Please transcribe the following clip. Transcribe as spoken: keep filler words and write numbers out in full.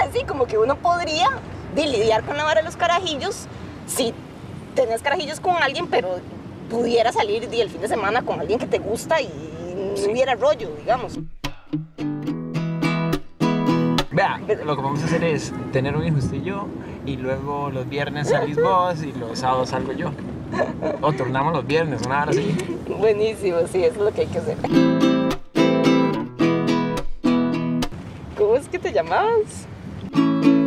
así, como que uno podría de lidiar con la vara de los carajillos si tenés carajillos con alguien, pero pudiera salir di, el fin de semana con alguien que te gusta y no Sí. hubiera rollo, digamos. Vea, lo que vamos a hacer es tener un hijo usted y yo, y luego los viernes salís vos y los sábados salgo yo. O turnamos los viernes, una hora así. Buenísimo, sí, eso es lo que hay que hacer. ¿Cómo es que te llamabas?